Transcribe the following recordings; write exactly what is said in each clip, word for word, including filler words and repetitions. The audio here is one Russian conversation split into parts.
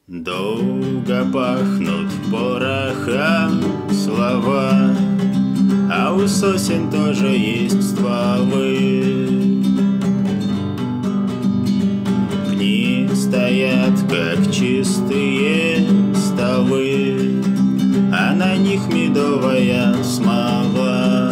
Долго пахнут порохом слова, а у сосен тоже есть стволы. Пни стоят, как чистые столы, а на них медовая смола.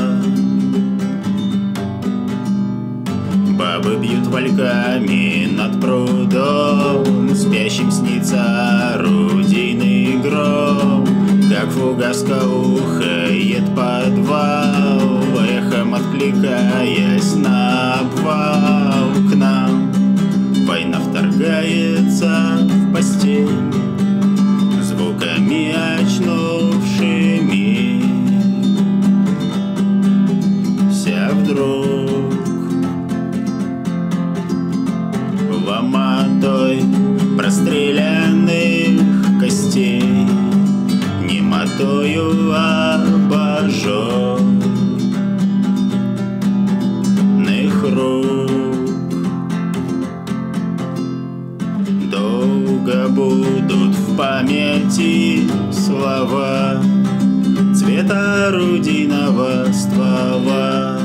Бабы бьют вальками над прудом, спящим снится орудийный гром. Как фугаска ухает подвал, эхом откликаясь на обвал. К нам война вторгается в постель, звуками очнувшими. Вся вдруг ломотой простреленных костей, немотою обожженных рук. Долго будут в памяти слова цвета орудийного ствола.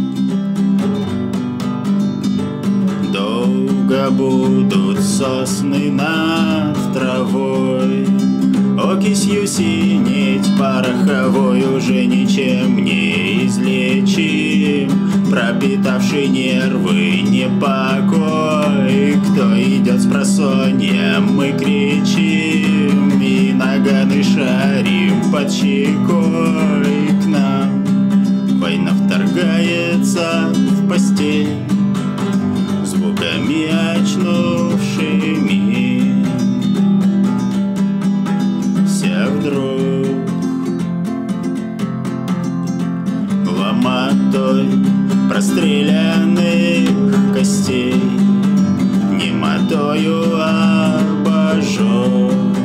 Долго будут сосны над травой окисью синеть пороховой, уже ничем не излечим, пропитавший нервы непокой. Кто идет спросонья, мы кричим, и наганы шарим под щекой. К нам война вторгается в постель, звуками очнувшими. Вся вдруг ломотой простреленных костей, немотою обожженных